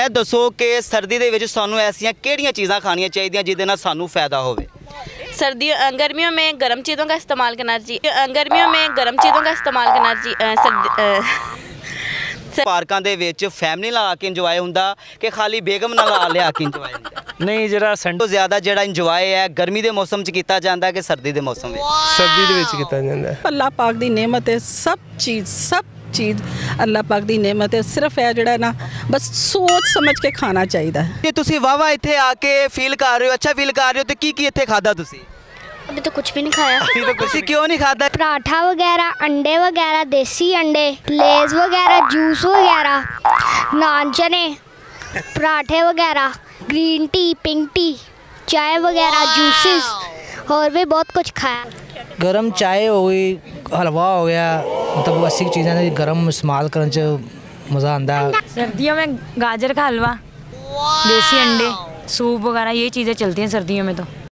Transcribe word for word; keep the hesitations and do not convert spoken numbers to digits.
ਇਹ ਦੱਸੋ ਕਿ ਸਰਦੀ ਦੇ ਵਿੱਚ ਸਾਨੂੰ ਐਸੀਆਂ ਕਿਹੜੀਆਂ ਚੀਜ਼ਾਂ ਖਾਣੀਆਂ ਚਾਹੀਦੀਆਂ ਜਿਹਦੇ ਨਾਲ ਸਾਨੂੰ ਫਾयदा ਹੋਵੇ। सर्दियों गर्मियों में गर्म चीज़ों का इस्तेमाल करना चाहिए। गर्मियों में गर्म चीज़ों का इस्तेमाल करना चाहिए। सर्दी ਪਾਰਕਾਂ ਦੇ ਵਿੱਚ ਫੈਮਿਲੀ ਨਾਲ ਆ ਕੇ ਇੰਜੋਏ ਹੁੰਦਾ ਕਿ ਖਾਲੀ ਬੇਗਮ ਨਾਲ ਆ ਲਿਆ ਕੇ ਇੰਜੋਏ ਹੁੰਦਾ? ਨਹੀਂ, ਜਿਹੜਾ ਸੰਡੇ ਤੋਂ ਜ਼ਿਆਦਾ ਜਿਹੜਾ ਇੰਜੋਏ ਹੈ ਗਰਮੀ ਦੇ ਮੌਸਮ 'ਚ ਕੀਤਾ ਜਾਂਦਾ ਕਿ ਸਰਦੀ ਦੇ ਮੌਸਮ ਵਿੱਚ? ਸਰਦੀ ਦੇ ਵਿੱਚ ਕੀਤਾ ਜਾਂਦਾ। अल्लाह पाक दी नेमत है, सब चीज़ सब चीज़ अल्लाह पाक दी नेमत है। सिर्फ है जड़ा ना बस सोच समझ के खाना चाहिए। ਜੇ ਤੁਸੀਂ ਵਾਵਾ ਇੱਥੇ ਆ ਕੇ ਫੀਲ ਕਰ ਰਹੇ ਹੋ, ਅੱਛਾ ਫੀਲ ਕਰ ਰਹੇ ਹੋ, ਤੇ ਕੀ ਕੀ ਇੱਥੇ ਖਾਦਾ ਤੁਸੀਂ? अभी तो कुछ भी नहीं खाया। ਤੁਸੀਂ ਕਿਉਂ ਨਹੀਂ ਖਾਦਾ? पराठा वगैरह, अंडे वगैरह, देसी अंडे, लेज वगैरह, जूस वगैरह, नान चने, पराठे वगैरह, ग्रीन टी, पिंक टी, चाय वगैरह, जूसेस और भी बहुत कुछ खाया। गर्म चाय हो गई, हलवा हो गया, मतलब ऐसी चीज़ें ने गर्म इस्तेमाल करने च मज़ा आता है। सर्दियों में गाजर का हलवा, देसी अंडे, सूप वगैरह ये चीज़ें चलती हैं सर्दियों में तो।